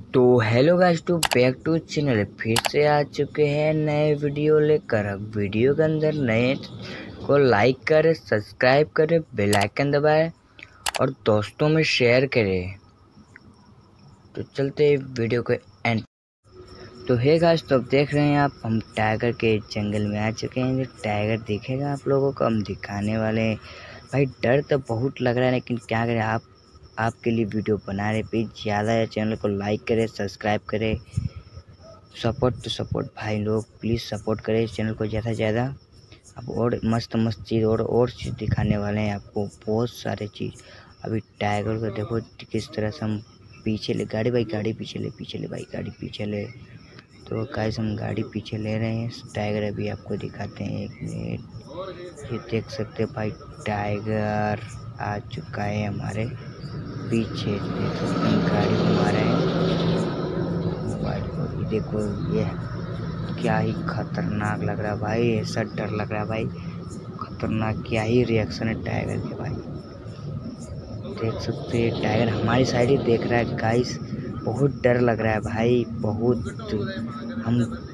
तो hello guys, to back to channel फिर से आ चुके हैं नए वीडियो लेकर। अब वीडियो के अंदर नए को लाइक करें, सब्सक्राइब करें, बेल आइकन दबाएं और दोस्तों में शेयर करें। तो चलते हैं वीडियो के एंड। तो है गाइस, तो अब देख रहे हैं आप, हम टाइगर के जंगल में आ चुके हैं। जो टाइगर दिखेगा आप लोगों को हम दिखाने वाले हैं। भाई डर तो बहुत लग रहा है, लेकिन क्या करें, आपके लिए वीडियो बना रहे। प्लीज़ ज़्यादा है, चैनल को लाइक करें, सब्सक्राइब करें। सपोर्ट भाई लोग, प्लीज़ सपोर्ट करें इस चैनल को ज़्यादा से ज़्यादा। अब और मस्त चीज़ और चीज़ दिखाने वाले हैं आपको, बहुत सारे चीज़। अभी टाइगर को देखो किस तरह से हम पीछे ले, गाड़ी पीछे ले भाई, गाड़ी पीछे ले। तो गाइस हम गाड़ी पीछे ले रहे हैं। टाइगर अभी आपको दिखाते हैं, एक मिनट। ये देख सकते हैं भाई, टाइगर आ चुका है हमारे पीछे। देख सकते हैं गाड़ी घुमा रहे हैं मोबाइल को भी। देखो ये क्या ही खतरनाक लग रहा है भाई, ऐसा डर लग रहा है भाई, खतरनाक। क्या ही रिएक्शन है टाइगर के भाई। देख सकते हैं टाइगर हमारी साइड ही देख रहा है गाइस। बहुत डर लग रहा है भाई, बहुत। हम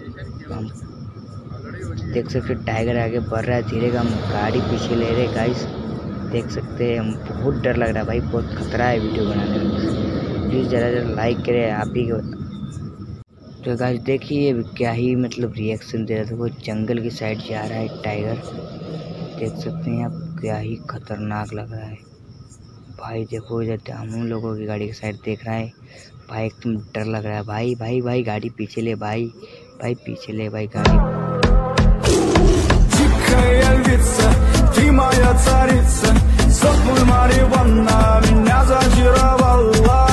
देख सकते हैं टाइगर आगे बढ़ रहा है धीरे का, हम गाड़ी पीछे ले रहे गाइस। देख सकते हैं हम, बहुत डर लग रहा है भाई, बहुत खतरा है वीडियो बनाने में। प्लीज़ ज़रा लाइक करें आप ही को। तो गाइस देखिए क्या ही मतलब रिएक्शन दे रहा था। वो जंगल की साइड जा रहा है टाइगर, देख सकते हैं आप, क्या ही खतरनाक लग रहा है भाई। देखो इधर हम लोगों की गाड़ी की साइड देख रहा है भाई, एकदम डर लग रहा है भाई। भाई गाड़ी पीछे ले भाई, पीछे ले भाई गाड़ी। Ты моя царица, сок мой Мариванна, меня зачаровала.